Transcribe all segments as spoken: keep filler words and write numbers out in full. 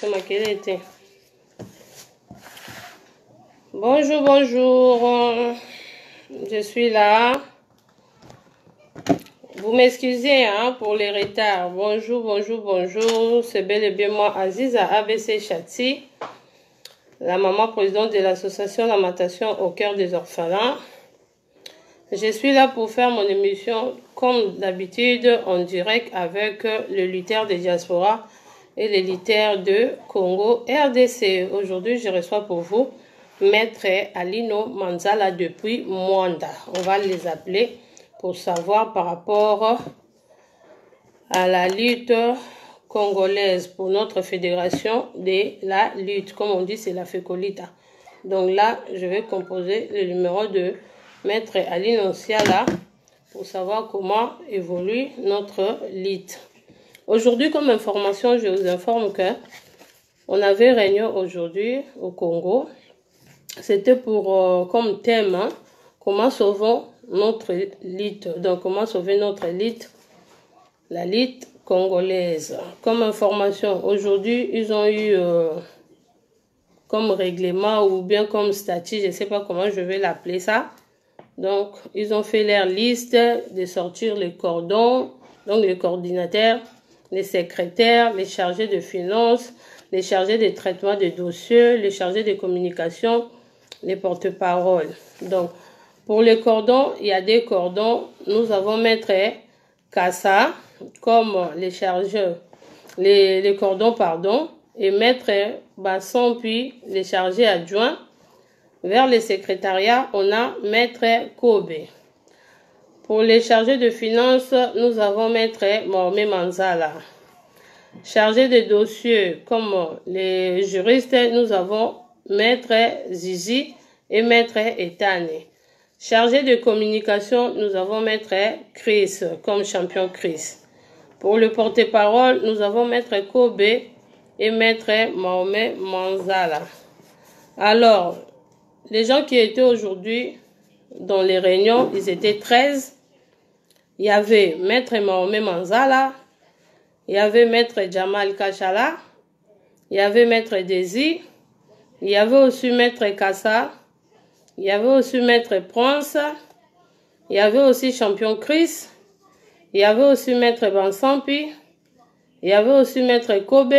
C'est ma quelle était. Bonjour, bonjour. Je suis là. Vous m'excusez hein, pour les retards. Bonjour, bonjour, bonjour. C'est bel et bien moi, Aziza A B C Chati, la maman présidente de l'association Lamentation au cœur des orphelins. Je suis là pour faire mon émission comme d'habitude en direct avec le lutteur de diaspora et le lutteur de Congo R D C. Aujourd'hui, je reçois pour vous Maître Alino Manzala depuis Mwanda. On va les appeler pour savoir par rapport à la lutte congolaise pour notre fédération de la lutte. Comme on dit, c'est la FECOLITA. Donc là, je vais composer le numéro de Maître Alino Manzala pour savoir comment évolue notre lutte. Aujourd'hui, comme information, je vous informe que on avait réunion aujourd'hui au Congo. C'était pour euh, comme thème hein, comment sauvons notre lutte. Donc comment sauver notre lutte, la lutte congolaise. Comme information, aujourd'hui ils ont eu euh, comme règlement ou bien comme statut, je ne sais pas comment je vais l'appeler ça. Donc ils ont fait leur liste de sortir les cordons, donc les coordinateurs, les secrétaires, les chargés de finances, les chargés de traitement des dossiers, les chargés de communication, les porte-paroles. Donc, pour les cordons, il y a des cordons. Nous avons Maître Kassa comme les chargeurs, les, les cordons, pardon, et Maître Basson, puis les chargés adjoints. Vers les secrétariats, on a Maître Kobe. Pour les chargés de finances, nous avons Maître Mohamed Manzala. Chargés de dossiers, comme les juristes, nous avons Maître Zizi et Maître Etane. Chargé de communication, nous avons Maître Chris comme champion Chris. Pour le porte-parole, nous avons Maître Kobe et Maître Mohamed Manzala. Alors, les gens qui étaient aujourd'hui dans les réunions, ils étaient treize. Il y avait Maître Mohamed Manzala, il y avait Maître Jamal Kachala, il y avait Maître Desi, il y avait aussi Maître Kassa, il y avait aussi Maître Prince, il y avait aussi Champion Chris, il y avait aussi Maître Bansampi, il y avait aussi Maître Kobe,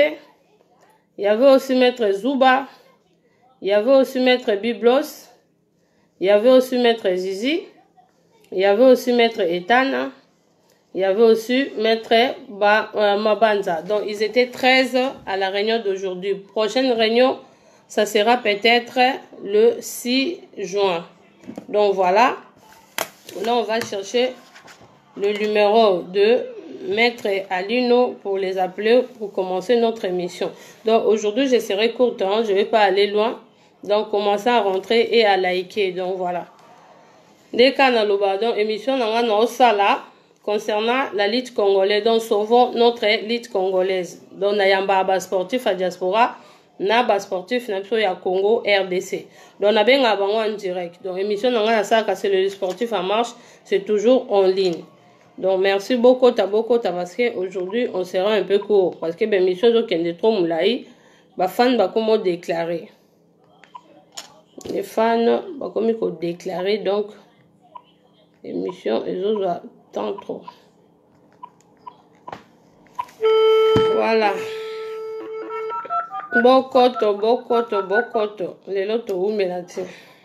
il y avait aussi Maître Zuba, il y avait aussi Maître Biblos, il y avait aussi Maître Zizi, il y avait aussi Maître Etana, il y avait aussi Maître ba, euh, Mabanza. Donc ils étaient treize à la réunion d'aujourd'hui. Prochaine réunion, ça sera peut-être le six juin. Donc voilà. Là, on va chercher le numéro de Maître Alino pour les appeler pour commencer notre émission. Donc aujourd'hui, je serai courte. Hein, je ne vais pas aller loin. Donc commencez à rentrer et à liker. Donc voilà. Dès qu'on a le émission, on a sala concernant la lutte congolaise. Donc sauvons notre lutte congolaise. Donc on a un sportif à diaspora. Naba sportif na biso ya Congo R D C. Donc on a bien bango en direct. Donc émission nanga ça c'est le sportif en marche, c'est toujours en ligne. Donc merci beaucoup ta beaucoup ta parce que aujourd'hui on sera un peu court parce que ben émission zo kende trop moulai, ba fan ba comment déclarer. Les fans ba comme il faut déclarer donc émission les autres attendent trop. Voilà. Bokoto, bokoto, bokoto. Les loto ou melati.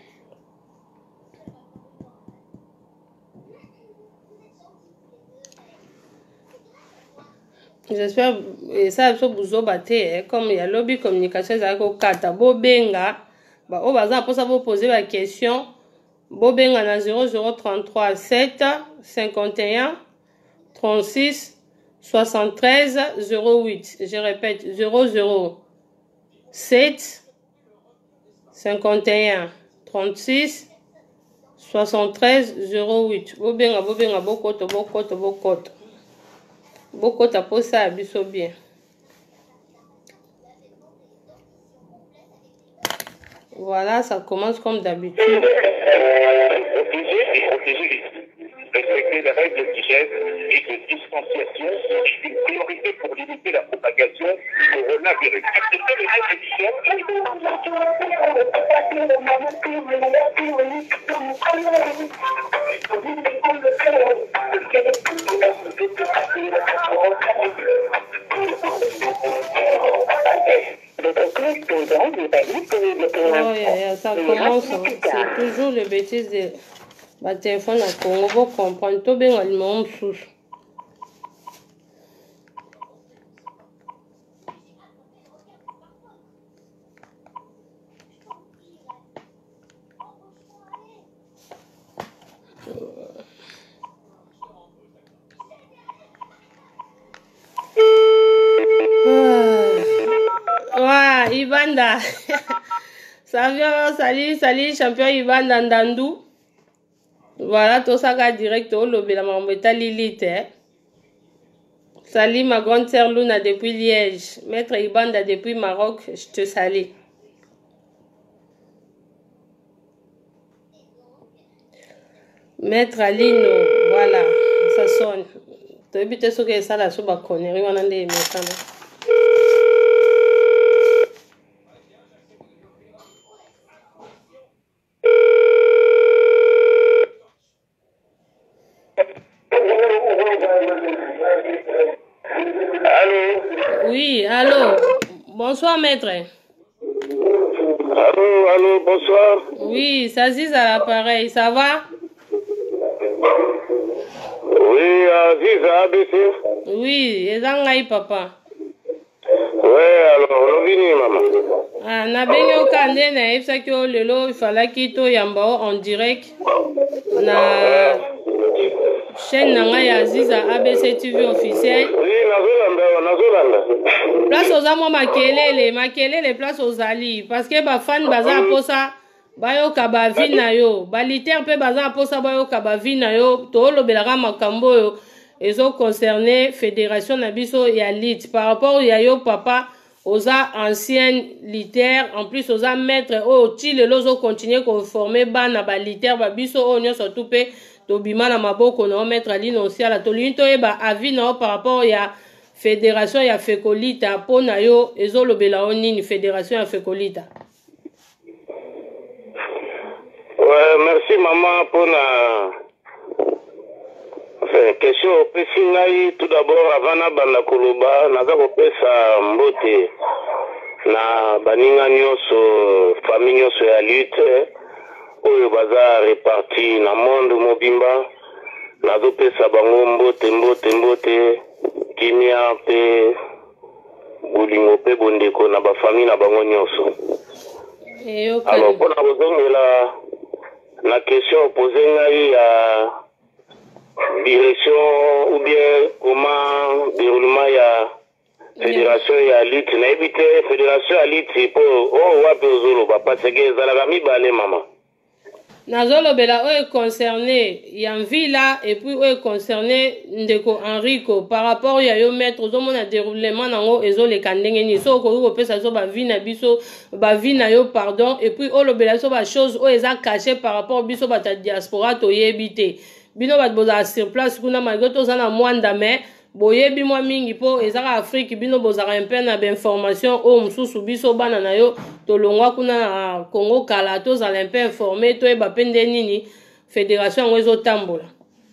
J'espère et ça so buzo baté comme il y a lobby communication ça ko kata bobenga ba o baza pour ça vous poser la question bobenga na zéro zéro trente-trois sept cinquante et un trente-six soixante-treize zéro huit. Je répète zéro zéro sept cinquante et un trente-six soixante-treize zéro huit. Bobenga bobenga bokoto bokoto bokoto. Bokoto pour ça biso bien. Voilà, ça commence comme d'habitude. respecter les règles d'hygiène et de distanciation est une priorité pour limiter la propagation du coronavirus. Accepter les règles Oh, yeah, yeah, ça commence, hein. C'est toujours les bêtises de bah, téléphone à Congo, vous comprenez, tout bien, le monde sous. Ouais, Ibanda. Ça vient, salut, salut, champion Ibanda Ndandou. Voilà, tout ça va direct au lobby, la mameta Lilith. Salut ma grande sœur Luna depuis Liège. Maître Ibanda depuis Maroc, je te salue. Maître Alino, voilà, ça sonne. Tu as vu ce que ça la souba connerie, on a des mécanismes. Oui, allô. Bonsoir, maître. Allô, allô, bonsoir. Oui, ça Aziz à l'appareil, ça va? Oui, Aziz à A B C. Oui, et Zangaï, papa. Oui, alors, on vient, maman. Ah, na benyo kande na efsa kyo lelo ifala kito yambao en direct na chaîne nanga ya Aziz à A B C T V officiel. Oui, nazolanda, nazolanda. Place aux amo makelele, makelele place aux ali parce que ba fan baza posa bayo kabavi na yo, ba liter pe baza posa bayo kabavi na yo, to lobelaka makambo yo ezo concerné fédération na biso ya lit par rapport ya yo papa oza ancienne liter en plus oza maître o ti lelo zo continuer ko former bana ba liter ba biso o nyoso tout pe to bima na maboko na maître ali no siala to linto e ba avis na par rapport ya fédération ya fekolita po na yo ezo lobela o nini fédération ya fekolita. Ouais, merci maman pour la enfin, question opesi ngai tout d'abord avant na banda koloba naza kopesa mbote na baninga nyonso famille nyonso ya lutte oyo baza reparti na monde mobimba nazopesa bango mbote mbote mbote kimia mpe bolingo mpe bondeko na bafamille na bango nyonso. Alors mpona kozongela la question posée ngai ya direction ou bien comment déroulement ya fédération ya lutte na ebite fédération ya lutte po o wapi ozoloba parce que ezalaka mibale mama nazolobela oyo concerné ya mvila et puis oyo concerné ndeko Enrico par rapport ya yo maître ozomona déroulement nango ezoleka ndenge nini so okoki kopesa so bavi na biso bavi na yo pardon et puis olobela so bachose oyo eza caché par rapport biso bata diaspora toyebi te bino bato bozala sur place kuna malgré toza na mwanda mais boyebi mwa mingi po ezaka Afrique bino bozaka mpe na bainformation oyo mosusu biso bana na yo tolongwa kuna na Congo kala tozala mpe informé toyeba mpe nde nini fédération yango ezotambola.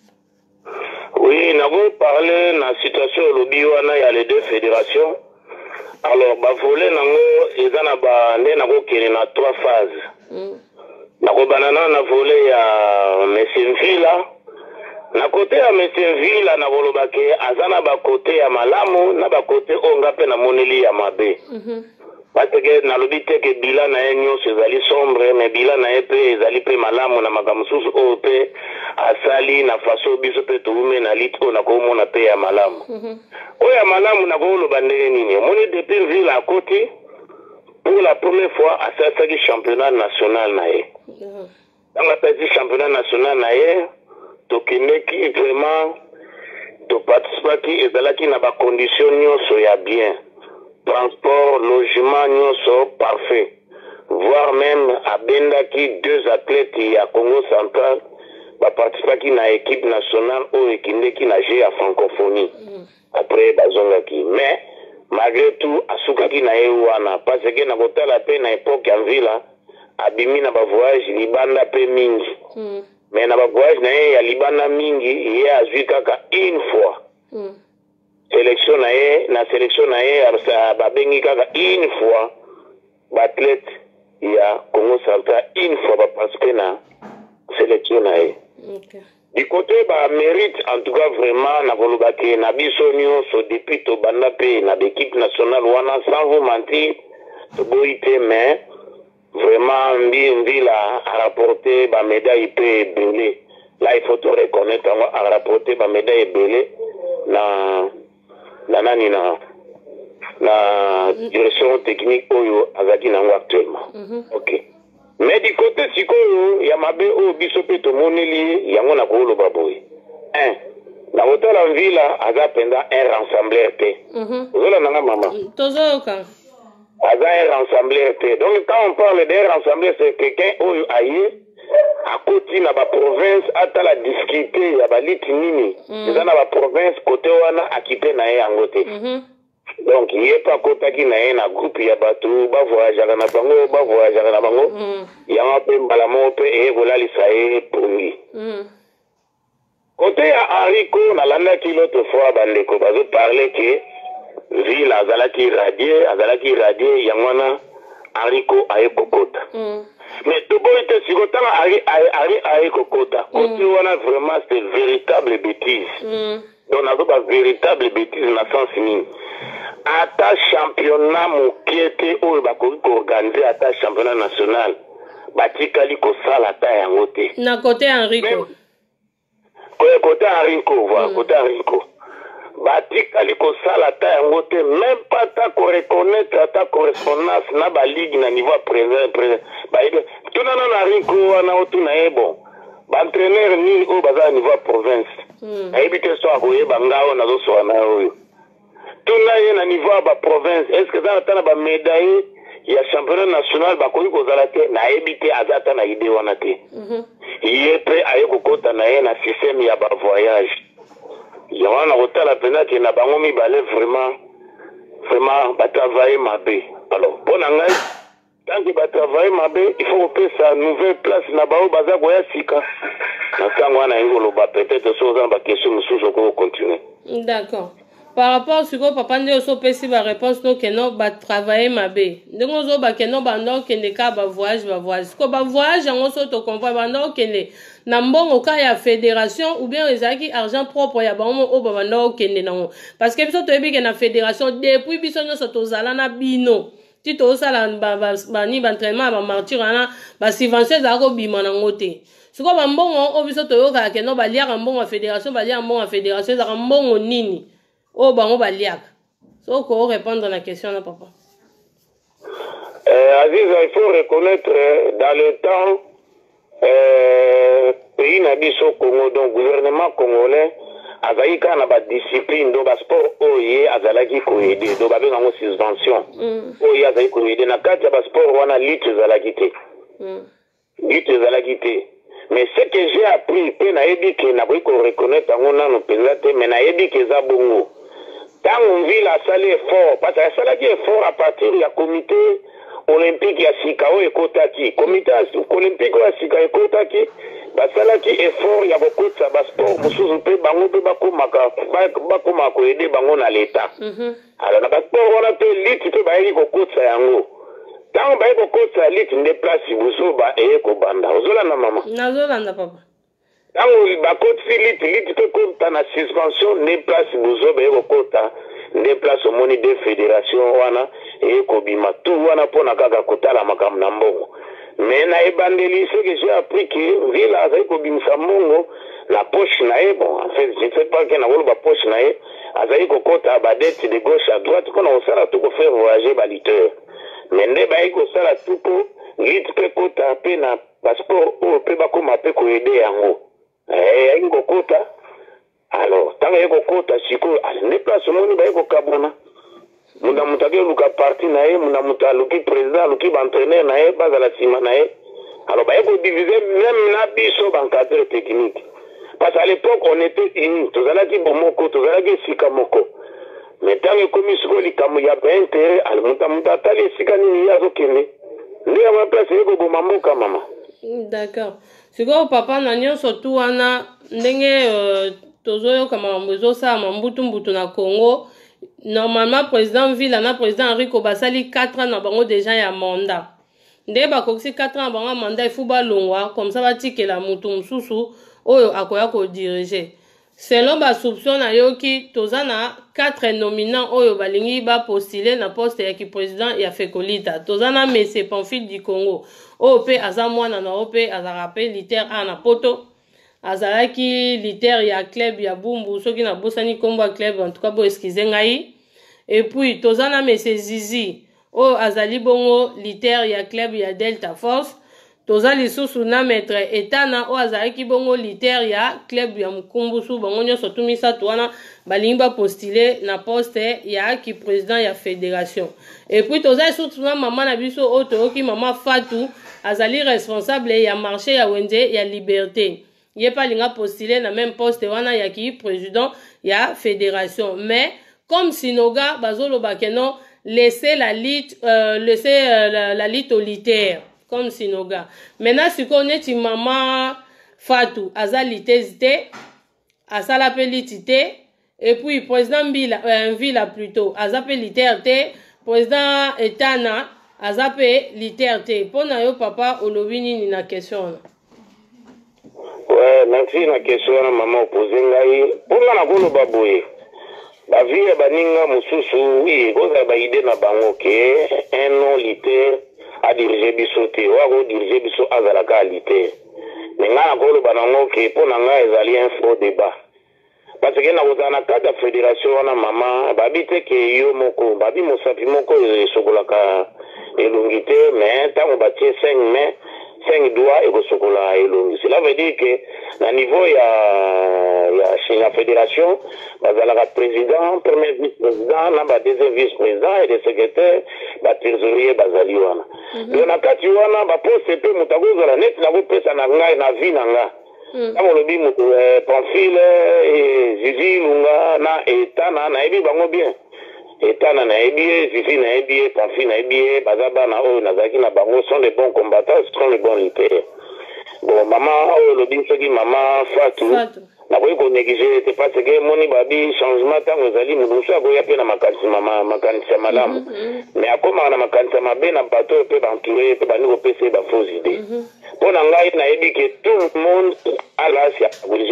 Oui, nako parler na situation olobi wana ya les deux fédérations. Alors bavole nango eza na ba nde nakokende na trois phases. Mm. Nakobana na volet ya Monsieur Mvila. Na kote ya Monsieur Mvila na bolobake azana ba kote ya malamu na ba kote onga pe na moneli ya mabe. Mhm. Mm parce que na lobi te ke bila na enyo sezali sombre mais bila na epe ezali pe malamu na makamususu o pe asali na faso biso pe tuume na lito na ko mona pe ya malamu. Mhm. Mm o ya malamu na ko loba ndenge nini moni depuis Mvila à côté pour la première fois asasaki championnat national na ye. Mhm. Dans la petite championnat national na ye tokendeki vraiment to participaki ezalaki na ba condition nyonso ya bien transport logement nyonso parfait voire même abendaki deux athlètes ya Congo central baparticipaki na équipe nationale oyo ekendeki na jeu ya francophonie mm. après bazongaki mais malgré tout asukaki na ye wana parce que na kotala pe na époque ya mvila abimi na bavoyage libanda pe mingi mm. mais na bavoyage na ye ya libanda mingi ye azwi kaka une fois mm. sélection na ye na sélection na ye babengi kaka une fois baathlète ya Congo Central une fois baparticipe na sélection na ye okay. Du côté ba mérite en tout cas vraiment na kolobaki na biso nyonso depuis to banda pe na l'équipe nationale wana sans vous mentir to boité mais vraiment mbi mvila a rapporté ba médaille pe belé là il faut te reconnaître a rapporté ba médaille belé na na nani na la direction technique oyo azaki nango actuellement mm -hmm. OK mais du côté sikoyo ya mabe o biso pe to moneli yango na ko loba boy un na hôtel en ville aza penda un rassembleur te mhm ozola nanga mama tozoka aza un rassembleur te donc quand on parle d'un rassembleur c'est quelqu'un oyo aye à côté na ba province ata la discuter ya ba liti nini eza na ba province côté wana akipe na ye yango te mhm donc il est pas kotaki na ye na groupe ya bato ba voyage na bango ba voyage na bango ya mape mbalamo pe e kolalisa ye pongi côté ya Henrico na landa ki l'autre fois bandeko bazo parler que ville azalaki radier azalaki radier yangwana Henrico aye kokota mais tout bon était si kotanga ari ari aye kokota côté wana vraiment c'est véritable bêtise donc nazo ba véritable bêtise na sens nini ata championnat mokiete oyo bakoki organiser ata championnat national batikali kosala ata yango te na côté Henrico koye côté Henrico voilà côté Henrico batikali kosala ata yango te même pas ta ko reconnaître ata correspondance na ba ligue na niveau présent présent ba ibe tuna na Henrico wana otuna ye bon ba entraîneur ni o baza niveau province ayibite so akoyeba ngao nazo so na oyo tuna ye na niveau ba province est-ce que ça na ba médaille ya championnat national ba koyi kozala te na ebite azata na idée wana te mhm ye pe aye kokota na ye na système ya ba voyage ya wana kotala pena ke na bango mibale vraiment vraiment ba travailler mabe alors bon ngai tant que ba travailler mabe il faut que ça nouvelle place na bao baza koya sika na tango wana ngolo ba peut-être so za ba question mususu ko continuer d'accord. Par rapport à ce que papa ne so pesi ba réponse no que non ba travailler mabe ndongo zo ba que non ba non que ne ka ba voyage ba voyage ko ba voyage on so to comprendre ba non que ne na mbongo ka ya fédération ou bien ezaki argent propre ya ba o ba non que ne non parce que biso to ebi que na fédération depuis biso nyo so to zala na bino ti to sala ba ba ni ba entraînement ba martyr na ba subvention za ko bima na ngote siko ba mbongo o biso to yo ka que non ba lia mbongo fédération ba lia mbongo fédération za mbongo nini oh bah on va liak. So qu'on répondre à la question là papa. Euh, Aziz, il faut reconnaître dans le temps euh, pays nabiso Congo donc gouvernement congolais azali kana ba discipline do ba sport oye azalaki ko aider do ba benga ngo subvention oye azali ko aider na kati ba sport wana lutte zalaki te lutte zalaki te mais ce que j'ai appris pe na ebi ke na ko reconnaître ngo nanu penza te mais na ebi ke za bongo tant on vit la salle effort parce que ça qui est fort à partir du comité olympique ya Sikao et Kotaki comité olympique ya Sikao et Kotaki ba sala qui est fort ya beaucoup de ba sport mususu pe bango pe bakomaka bakoma ko aider bango na l'état alors na ba sport on a pe lit pe ba iri ko kotsa yango tant ba ko kotsa lit ne place buso ba e ko banda ozola na mama nazola na papa tango bakoti lit lit pe ko na suspension ne place buso ba e ko kota ne place au moni de fédération wana et ko bima tout wana pona kaka kotala makam na mbongo mais na ebandeli ce que j'ai appris que vila za ko bimisa mbongo la poche na e bon en fait je ne sais pas que na wolo ba poche na e azai ko kota ba dette de gauche à droite ko na osala tout ko faire voyager ba liteur mais ne ba ko sala tout ko lit pe kota pe na passeport o pe ba ko ma pe ko aider yango eh ai ko kota alors tanga yeko kota siko ne place moni ba yeko kabona munda mutake luka parti na ye munda mutaluki president luki entraîneur na ye bazala sima na ye Alors, bah, il faut diviser même la biso en cadre technique. Parce qu'à l'époque, on était unis. Tous les qui bomoko, tous les qui sikamoko. Mais tant que comme il y a un intérêt, al monta tali sikani ya zokene. Ni à ma place, il faut que maman maman. D'accord. C'est quoi papa nanyo surtout wana ndenge tozoyo kama mbezo sa mambutu mbutu na Congo. Normalement président Villa na président Enrico basali quatre ans na bango déjà ya mandat. Nde ba koksi quatre ans bango mandat il faut ba longwa comme ça ba tikela mutu mususu oyo akoya ko diriger. Selon ba soupçon na yoki tozana quatre nominants oyo balingi ba postuler na poste ya ki président ya Fekolita. Tozana Messe Pamphile du Congo. O pe aza mwana na ope aza rappel liter ana poto. Azalaki liter ya club ya Bumbu soki na bosani kombo club en tout cas bo excusez ngai. Et puis tozana Messe Zizi o azali bongo liter ya club ya Delta Force. Toza lisusu na maître etana o azalaki bongo liter ya club ya Mukumbusu bango nyonso tumisa tuana balingi ba postuler na poste ya ki président ya fédération. Et puis toza lisusu na mama na biso o toyoki mama Fatou azali responsable ya marché ya Wende ya Liberté. Ye pa linga postuler na même poste wana ya ki président ya fédération. Mais comme Sinoga bazolo bakeno laisser la lutte euh, laisser euh, la, la lutte au litaire comme Sinoga. Maintenant si on est maman Fatou azalite zite asala pelitite et puis président Mbila euh, Villa plutôt azape litaire te président Etana azape litaire te pona yo papa olobini ni na question. Ouais, merci na question na maman opposé ngai pona na kolo baboye. La vie est baninga mususu oui oza ba idée na bango ke un non litaire a dirigé biso te wa diriger biso azalaka litaire. Mais nga na kolo banango ke pona nga ezali un faux débat. Parce que na kozana cadre fédération wana mama babite ke yo moko babi mosapi moko esokolaka elongi te mais tango batie cinq mai cinq doigts ekosokola elongi. Cela veut dire que na niveau ya ya chez la fédération bazalaka président premier vice-président na ba deuxième vice-président et des secrétaires ba trésorier bazali wana. Donc na kati wana ba poste pe mutakozala net na ko pesa na ngai na vie na nga. Kama lobi mutu Pamphile Zizi Lunga na etana na ebi bango bien. Etana na ebi Zizi na ebi Pamphile na ebi bazaba na oyo nazaki na bango sont des bons combattants, sont des bons lutteurs. Bon maman oyo lobi soki maman Fatou na koyi ko négliger te parce que moni babi changement tango zali mudusu akoya pe na makanisi mama makanisi malamu. Mais akoma na makanisi mabe na bateau pe bantouré pe bani ko pese ba fausse idée. Pour ngai na ebi que tout le monde a la sia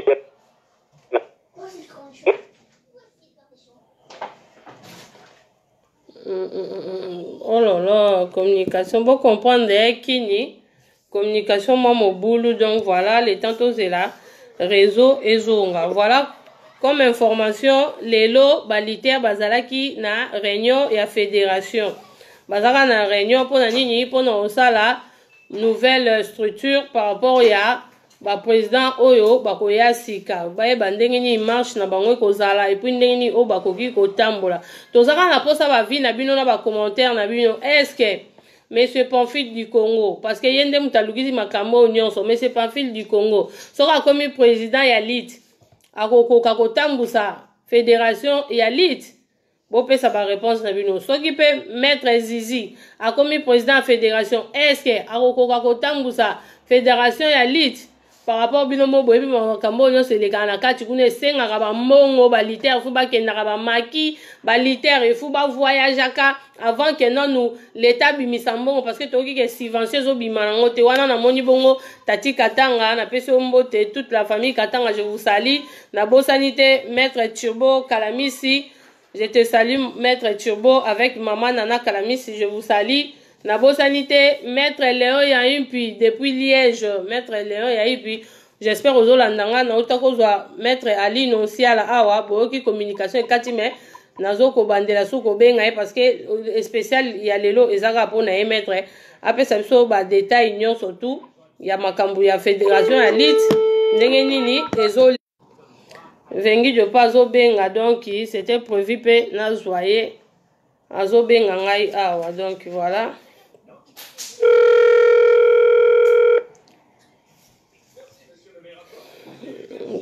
oh là là, communication pour comprendre kini communication moi mon boulot donc voilà les tantos est là réseau et zonga voilà comme information lelo balitaire bazalaki na réunion et à fédération bazaka na réunion pour na nini pour na osala nouvelle structure par rapport ya ba président oyo bakoya sika baye bandenge ni marche na bango kozala et puis ndenge ni o bakoki kotambola tozaka na posa ba vie na bino na ba commentaire na bino est-ce que Monsieur Pamphile du Congo parce que yende mutalugizi makambo nyonso Monsieur Pamphile du Congo soka comme président ya lit akoko kakotambusa fédération ya lit bo pesa ba réponse na bino soki pe maître Zizi a comme président fédération est-ce que akoko kakotambusa fédération ya lit par rapport bino mo boyebi makambo nyonso elekana kati kuna esengaka ba mbongo ba litaire fu bakendaka ba maki ba litaire fu ba voyageaka avant que non nous l'état bimisa mbongo parce que toki ke subvention zo bima nango te wana na moni bongo tati Katanga na pese mbote toute la famille Katanga je vous salue na bosanité maître Turbo Kalamisi je te salue maître Turbo avec maman Nana Kalamisi je vous salue na bosanité maître Léon Yaimpi depuis Liège maître Léon Yaimpi j'espère aux Olandanga na utakozwa maître Ali Nonciala awa boki communication ekati mais nazo ko bandela suko benga parce que spécial ya lelo ezaka pona e maître apesa biso ba détail nyon surtout ya makambu ya fédération ya lit ndenge nini ezo vengi de pas zo benga donc c'était prévu pe na joyer azo benga ngai awa donc voilà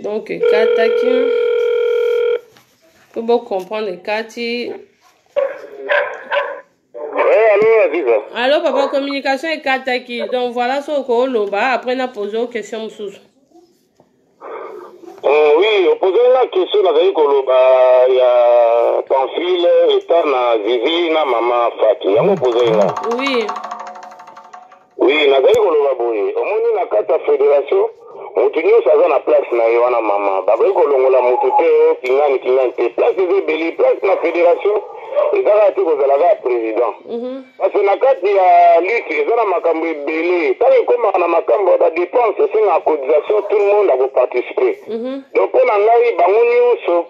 Donc, Kataki. Faut bien comprendre, Kati. Oui, allô, Aziza. Allô, papa, communication et Kataki. Donc, voilà ce qu'on a. Après, on a posé aux questions. Euh, oui, on posait la question, on avait dit qu'il y a Pamphile, état na Zizi, na maman Fati. On a posé là. Oui. Oui, on avait dit qu'il y a boy. On a na carte fédération. On tenu ça dans la place na Yohana maman. Babé kolongo la mutute, kingani kingani te. Place de Beli, place na fédération. Et ça va être que la président. Parce que na carte il y a lutte, ça na makambo belé. Ça comme na makambo da dépense, c'est la cotisation, tout le monde a participer. Donc on a ngai bangoni oso.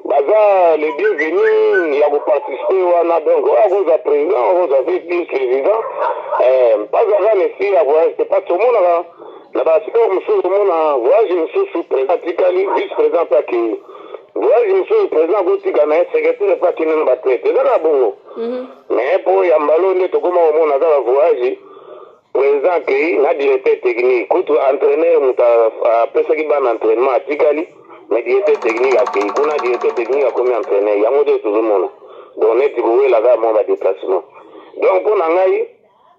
Baza les bienvenus, il y a participer wana donc on a président, on a vice-président. Euh pas avant les filles à voir, c'est pas tout le monde là. Là-bas, c'est comme si tout le monde a voyagé, je suis président, vice-président, pas qui. Voyagé, je suis président, je suis secrétaire, pas qui n'est pas traité. C'est là, bon. Mais pour Yambalo, on est comme au monde, on a voyagé. Président, qui n'a directeur technique. Quand entraîneur, on a appelé ça qui va en entraînement à Tikali, mais directeur technique à qui. Quand on a directeur technique à combien entraîneur, il y a un tout le monde. Donc, on est trouvé là-bas, mon déplacement. Donc, on a eu.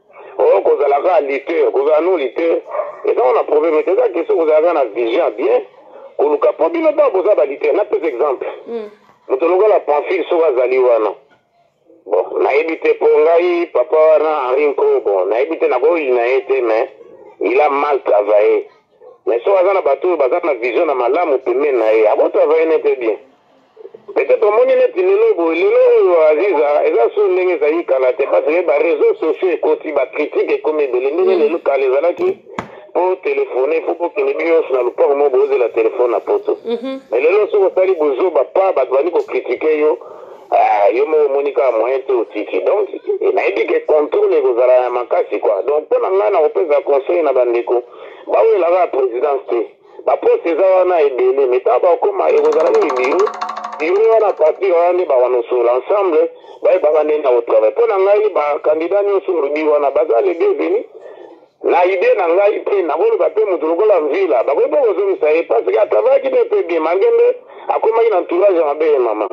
Oh, qu'on a la lutter, qu'on a nous lutter. Et donc, on a problème. Mais c'est ça que vous avez une vision bien. Qu'on a pas bien pas vous avez lutter. On a deux exemples. Nous avons la Pamphile sur Azaliwana. Bon, on a évité pour Ngaï, papa, on a Rinko. Bon, on a évité na go, il n'a été, mais il a mal travaillé. Mais sur Azana Batou, Bazan a vision na malam, on peut mener. À votre travail, n'était bien. Peut-être au monde net le logo le logo Aziza eza so ndenge zayi kala te parce que les réseaux sociaux écoutent ba critique et comme de ndenge le local les ala qui pour téléphoner faut que les bios na le port mo boze la téléphone à poto mais le logo so sali bozo ba pa ba dwani ko critiquer yo ah yo mo monika moyen te otiki donc il a dit que contrôle les gozala makasi quoi donc pour nga na opeza conseil na bandeko ba we la présidence te ba poste za wana ebele mais ta ba koma yo gozala ni biro il y a la partie on est ensemble bah bah on est au travail pour n'engager bah candidat nous sur le bilan na base les bienvenus la idée n'engager puis na volo bah peut nous la ville bah bah bah vous savez parce que à travail qui peut bien malgré à comment il entourage en belle maman.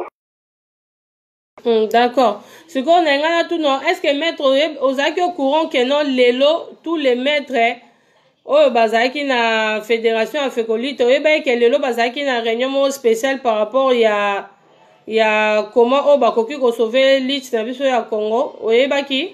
D'accord. Ce qu'on a là tout non est-ce que maître aux acquis au courant que non l'élo tous les maîtres oh bazaki na fédération afekolite oh ben que lelo bazaki na réunion spéciale par rapport il y a il y a comment oh bakoki ko sauver lit na biso ya Congo oyebaki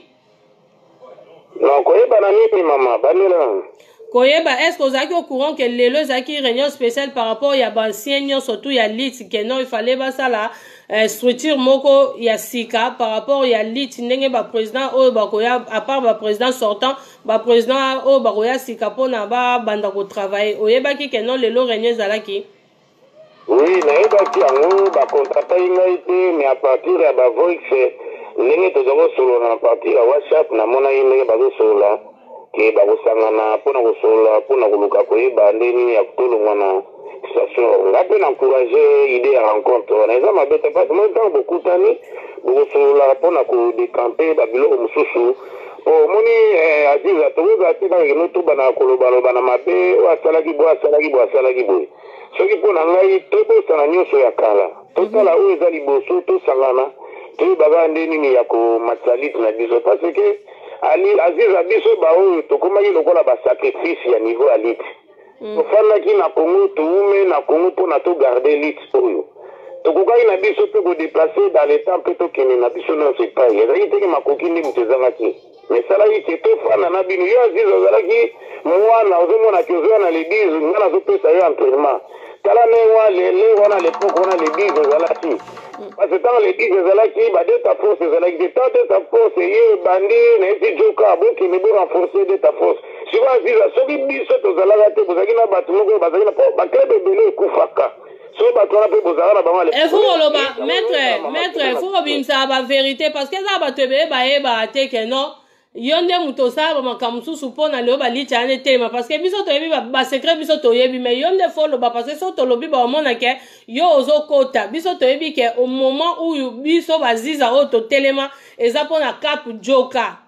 non koyeba na nini mama banela koyeba est-ce que ozaki au courant que lelo zaki réunion spéciale par rapport il y a bancien surtout il y a lit que non il fallait ba ça là Euh, structure moko ya sika par rapport ya lit ndenge ba président o ba koya à part ba président sortant ba président o ba koya sika pona ba banda ko travailler oyebaki que non lelo réunion zalaki oui na yebaki yango ba contacter ngai te mais à partir ya ba voice ndenge to zo solo na partir ya WhatsApp na mona ndenge ba zo solo ke ba ko sangana pona ko solo pona ko luka ko yeba ndeni ya kutolongwa na on a bien encouragé l'idée à rencontre. On a jamais bête pas moi dans beaucoup d'années beaucoup sur la pour na ko décamper babilo mususu oh moni aziza to za tina ngeno to bana ko lobalo bana mabe wa salaki bo salaki bo salaki bo so ki pona ngai to bo sana nyoso ya kala to tala o ezali boso to sangana to baga ndeni ni ya ko matsalit na biso parce que ali aziza biso ba o to koma yi lokola ba sacrifice ya niveau alit tofanda ki na Congo toume na Congo pona to garder lit oyo tokokai na biso pe ko déplacer dans le temps pe to kene na biso na se pa ezali te ke makoki ndi mutezangaki mais sala yi ke to fana na binu yo azizo zalaki mwana ozomona ke ozona l'église ngana zo pesa yo entraînement tala ne wa le le wana l'époque wana l'église zalaki parce que dans l'église zalaki ba de ta force zalaki de ta de ta force ye bandi na eti joka boki ne bo renforcer de ta force si va aziza soki biso tozalaka te bozalaki na bato moko bazalaki na po baklebe ebele ekufaka so bato wana mpe bozalaka na bango efo koloba maître maître efo kobimisa bavérité parce que eza bato ebele bayeba te ke non yo nde moto osala bamakambo mosusu mpo na lelo baliti ane telema parce que biso toyebi basekret biso toyebi mais yo nde fo loba parce que so tolobi baomona ke yo ozokota biso toyebi ke au moment oyo biso baziza oyo totelema eza mpo na cap joka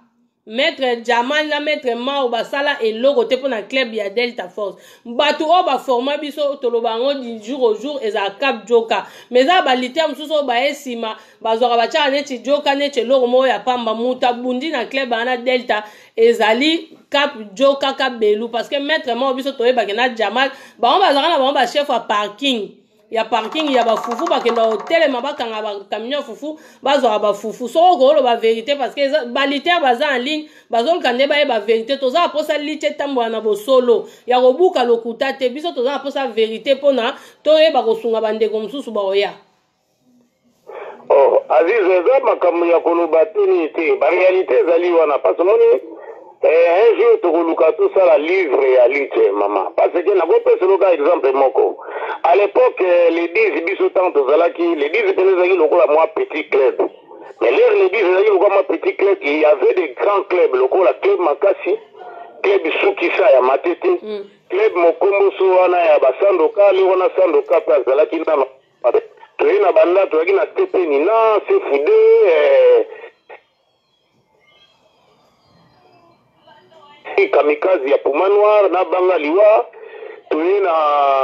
Maître Jamal na maître Mao basala eloko te pour na club ya Delta Force. Batu o ba forma biso tolobango du jour au jour eza cap joka. Mais za ba liter mususo ba esima bazora ba cha neti joka neti eloko mo ya pamba muta bundi na club ana Delta ezali cap joka cap belu parce que maître Mao biso toyeba ke na Jamal ba on bazara na ba on ba chef wa parking. Ya parking ya ba fufu ba kenda hotel ma ba kanga ba camion fufu ba zo ba fufu so ko lo ba vérité parce que ba liter baza en ligne bazol kande ba e ba vérité toza posa liter tambo na bo solo ya robuka lokuta te biso toza posa vérité pona to e ba ko sunga bande ko msusu ba oya. Oh Aziz eza makambo ya koloba tini te ba réalité zali wana parce que Eh, un jour, tu as tout ça, la livre et à lutte, maman. Parce que, n'a pas fait ce exemple, moko. À l'époque, les dix, ils sont tant aux alaki, les dix, ils étaient là, moi, petit club. Mais l'air, les dix, ils étaient là, petit club, il y avait des grands clubs, le club Makasi, club Soukissa, ya Matete, club Mokombo Sowana, ya Basandoka, Léona Sandoka, Pazalaki, Nana. Tu es na banda, tu es na Tepeni, na, c'est foudé, euh, kamikazi ya Puma Noir na banga liwa tuye na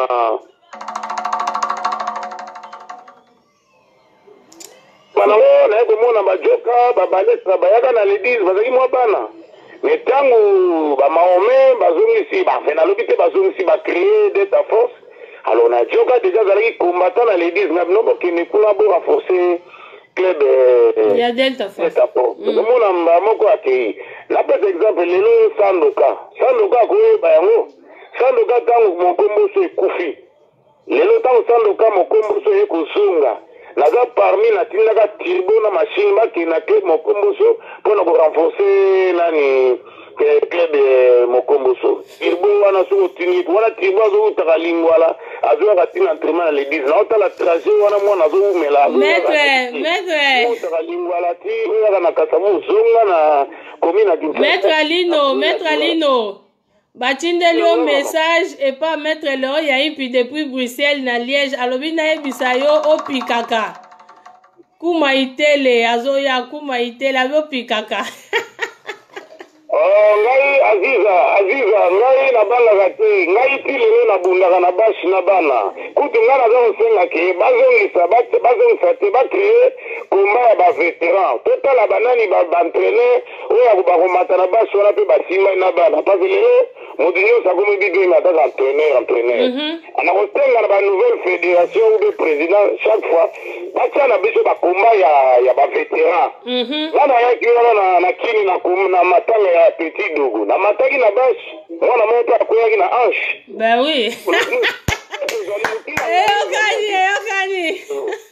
manango na yako mona bajoka babalesa bayaka na ladies bazaki mwa bana mais tango ba maome bazongisi ba fena lobite bazongisi ba créer Delta Force alors na joka déjà zalaki combattant na ladies na binobo kene kuna bo renforcer club il y a Delta Force mona mbamoko ati la par exemple lelo Sandoka Sandoka koyeba yango Sandoka tango mokombo so ekufi lelo tango Sandoka mokombo so ekosunga naza parmi na tindaka turbo na machine baki na club mokombo so mpona ko renforcer nani club mokombo so turbo wana so tini wana turbo azo utaka lingwala azo ka tina entraînement na l'église na otala trajet wana mwana azo umela maître maître utaka lingwala ti wana na kasamu zonga na commune de maître Alino maître Alino batindeli o message et pas maître Léon yayi puis depuis Bruxelles na Liège alobi na yebisa yo opikaka kuma itele azoya kuma itele abo pikaka. Oh, ngai Aziza, Aziza, ngai na bana gate, ngai tilele na bundaka na bashi na bana. Kutu ngana zo senga ke bazongisa bat bazongisa te ba créer combat ya ba vétéran. Total la banani ba entraîner oya ko ba ko mata na bashi wana pe ba simba na bana. Parce que lelo modinyo sa ko mbi bi na ta entraîner entraîner. Ana ko senga na ba nouvelle fédération ou de président chaque fois ba tana biso ba combat ya ya ba vétéran. Mhm. Wana ya kiona na na kini na na matanga petit dogo na mataki na bashi mwana moto akoyaki na hanche. Ben oui. Eh okani eh okani.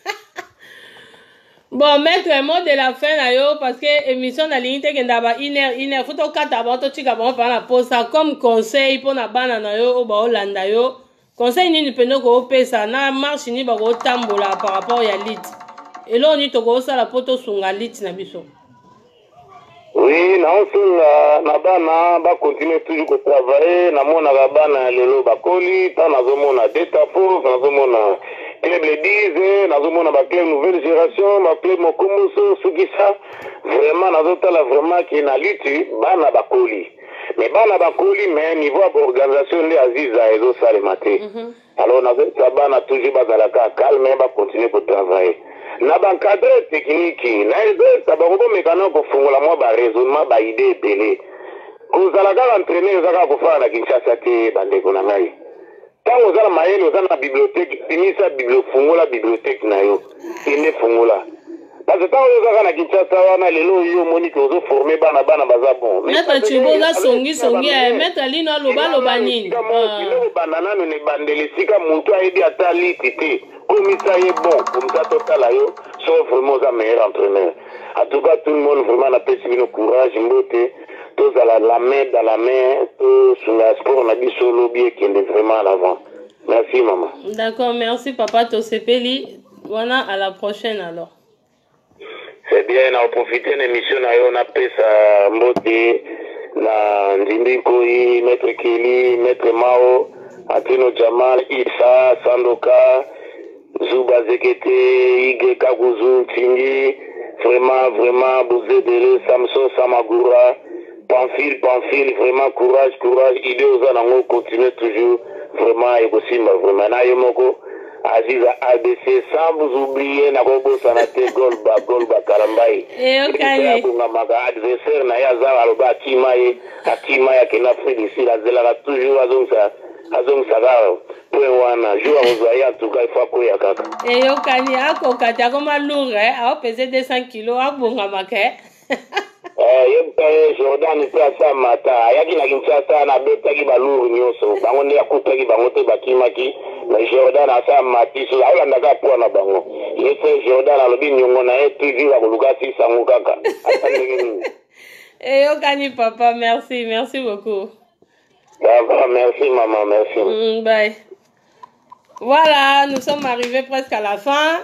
Bon maître mot de la fin na yo parce que émission na ligne te kenda ba une heure une heure faut to kata ba to tika ba pa na posa comme conseil pour na bana na yo o ba olanda yo conseil nini peno ko pesa na marche ni ba ko tambola par rapport ya lit elo ni to ko sala poto sunga lit na biso. Oui, na onsunga na bana ba continuer toujours ko travailler na mona ga bana lelo bakoli ta na zomona Delta Force na zomona club les dix na zomona ba club nouvelle génération ba club mokombo so Soukissa vraiment na zotala vraiment ki na lutte bana bakoli mais bana bakoli mais niveau d'organisation de Aziza ezo sale maté. Alors na zotala bana toujours bazalaka calme ba continuer ko travailler. Na bankadre technique na ezo tabarobo mekano ko fungola mwa ba raisonnement ba idée belé kozala ka entraîner zaka ko fana na Kinshasa te bandeko na ngai tango zala mayele ozana bibliothèque finisa bibliofungola bibliothèque na yo ene fungola parce que tango zaka na Kinshasa wana lelo yo moni ko zo former bana bana baza bon maître Chibo za songi songi e maître Lino aloba loba nini lelo banana no ne bandele sika mutu aidi atali tite komisa ye bon komisa totala yo sont vraiment un meilleur entraîneur. En tout cas, tout le monde vraiment a pris le courage, mbote, tous à la, la main dans la main, tous sur la sport, on a dit solo bien qui est vraiment à l'avant. Merci maman. D'accord, merci papa Tosepeli. Voilà, à la prochaine alors. C'est bien, on a profité de l'émission, on a pris sa mbote, na Ndimbi Koi, Maître Kelly, Maître Mao, Atino Jamal, Issa, Sandoka, Zuba Zekete, Ige Kaguzu, Tingi, vraiment, vraiment, Bouzé Dele, Samson Samagura, Pamphile, Pamphile, vraiment courage, courage. Idée aux anangos, continuez toujours. Vraiment, et aussi, vraiment, na yomoko. Aziza A B C, sans vous oublier, Nagobo Sanate, Golba, Golba, Karambaï. Et ok. Adversaire, Nayaza, Aloba, Kimaye, Akimaya, Kenafri, d'ici, la Zela, toujours, Azonsa, Azonsa, Pouwana, joue à Ozoya, en tout cas, il faut courir, Kaka. Et Okani, Ako, Katia, comme un lourd, a pesé deux cents kilos, à Bungamake. Eh, Jordan pe asa mata ayaki na Kinshasa na betaki baluru nyoso bango ne akutaki bango te bakimaki na Jordan asa mati so alanda ka po na bango yese Jordan alobi nyongo na e T V wa kuluka sisa ngukaka eh okani papa, merci merci beaucoup. D'accord, merci maman, merci. Mm, bye. Voilà, nous sommes arrivés presque à la fin.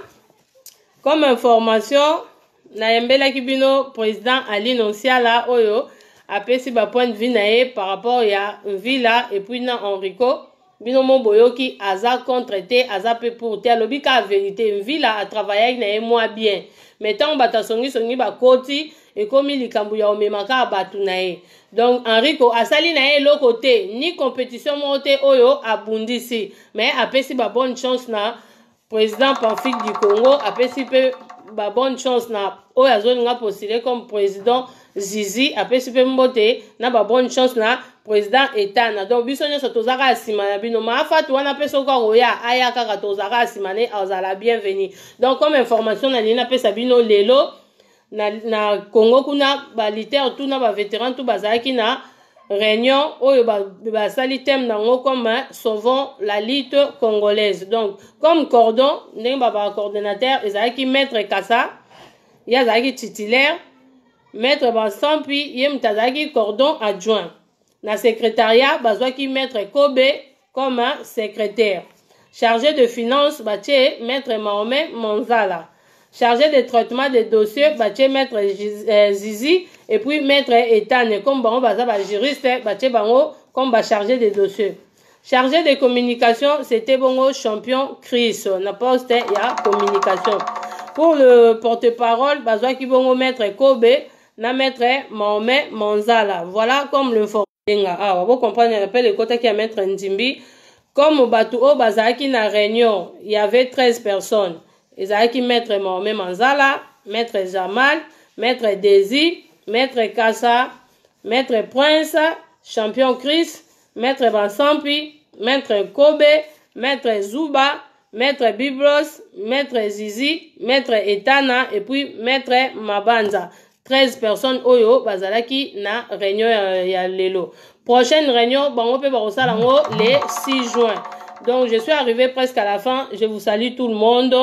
Comme information, Nayembela Kibino, président Ali Nonsiala Oyo, a pesi ba point de vue nae par rapport à Villa et puis na Enrico. Bino Moboyoki, aza contre te, aza pe pour te, alobi ka vérité. Villa a travaillé nae moi bien. Mais tant bata songi songi ba koti, et comme il likambu ya omemaka batu nae. Donc Enrico, asali nae lo côté, ni compétition monte Oyo abundisi. Mais a pesi ba bonne chance na président Pamphile du Congo, a pesi pe ba bonne chance na oyo azolinga postulé comme président Zizi apesi pe mbote na ba bonne chance na président Etana. Donc biso nyonso tozaka asima na bino mafatu wana pesa ko roya aya kaka tozaka asima ne azala bienvenue. Donc comme information na nina pesa bino lelo na na Congo kuna ba litaire tout na ba vétéran tout bazaki na réunion oyo ba ba sali thème nango comme sauvons la lutte congolaise. Donc comme cordon ndenge ba ba coordinateur ezaki maître Kassa yazaki titulaire maître Bansampi yem tazaki cordon adjoint na secrétariat bazwaki maître Kobe comme secrétaire chargé de finances batie maître Mahomet Monzala chargé de traitement des dossiers batie maître Zizi et puis maître Etane comme bango baza ba juriste batie bango comme ba chargé de dossiers. Chargé de communication c'était bongo champion Chris na poste ya communication. Pour le porte-parole bazwaki bongo maître Kobe na maître Mahomet Monzala. Voilà comme l'information. Ah, vous comprenez, on appelle le côté qui a maître Ndimbi. Comme au bateau bazaki na réunion, il y avait treize personnes. Ezaki maître Mahomet Monzala, maître Jamal, maître Desi, maître Kassa, maître Prince, champion Chris, maître Bansampi, maître Kobe, maître Zuba, maître Biblos, maître Zizi, maître Etana et puis maître Mabanza. treize personnes oyo bazalaki na réunion ya lelo. Prochaine réunion bango pe barosala ngo le six juin. Donc je suis arrivé presque à la fin. Je vous salue tout le monde.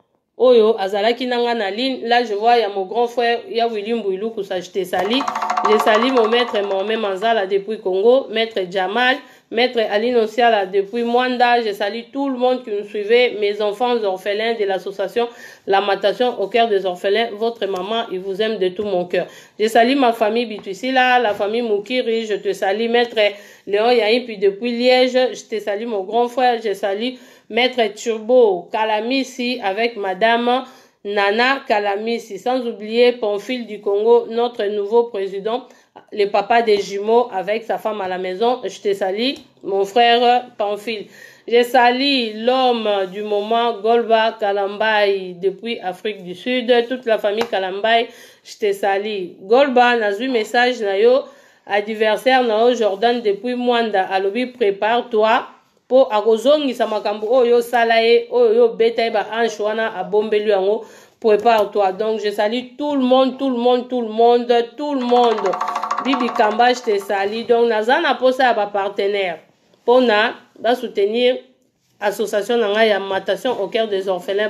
Oyo azalaki nanga na ligne. Là je vois il y a mon grand frère, il y a William Bouilou qui s'acheté sali. Je salue mon maître Mahomet Manzala depuis Congo, maître Jamal, maître Ali Nonsiala depuis Mwanda. Je salue tout le monde qui nous suivait, mes enfants orphelins de l'association Lamentation au cœur des orphelins. Votre maman, il vous aime de tout mon cœur. Je salue ma famille Bituisila, la famille Moukiri. Je te salue maître Léon Yahi, puis depuis Liège. Je te salue mon grand frère. Je salue maître Turbo Kalamissi avec madame Nana Kalamissi. Sans oublier Pamphile du Congo, notre nouveau président, le papa des jumeaux avec sa femme à la maison. Je te salue, mon frère Pamphile. Je salue l'homme du moment, Golba Kalambaï, depuis Afrique du Sud. Toute la famille Kalambaï, je te salue. Golba, n'a eu message na yo, adversaire na yo Jordan depuis Mwanda. Alobi, prépare-toi pour akozongi sa makambo oyo salaye oyo beta ba anchoana a bombelu yango. Prépare-toi. Donc je salue tout le monde, tout le monde, tout le monde, tout le monde. Bibi Kamba, je te salue. Donc nazana posa ba partenaire. Pona va soutenir l'association Lamentation au cœur des orphelins.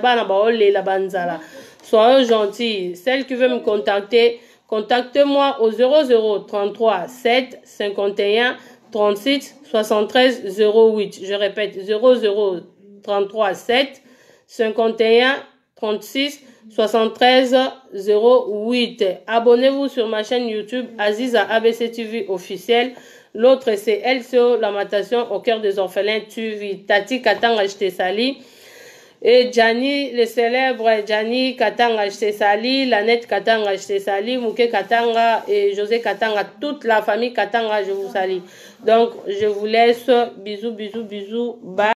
Soyez gentils. Celle qui veut me contacter, contactez-moi au zéro zéro trente-trois sept cinquante et un trente-six soixante-treize zéro huit. Je répète, zéro zéro trente-trois sept cinquante et un trente-six soixante-treize zéro huit. Abonnez-vous sur ma chaîne YouTube Aziza A B C T V officielle. L'autre, c'est L C O, Lamentation au cœur des orphelins, tu vis. Tati Katanga, je te salue. Et Gianni, le célèbre Gianni Katanga, je te salue, Lanette Katanga, je te salue, Mouké Katanga et José Katanga, toute la famille Katanga, je vous salue. Donc, je vous laisse. Bisous, bisous, bisous. Bye.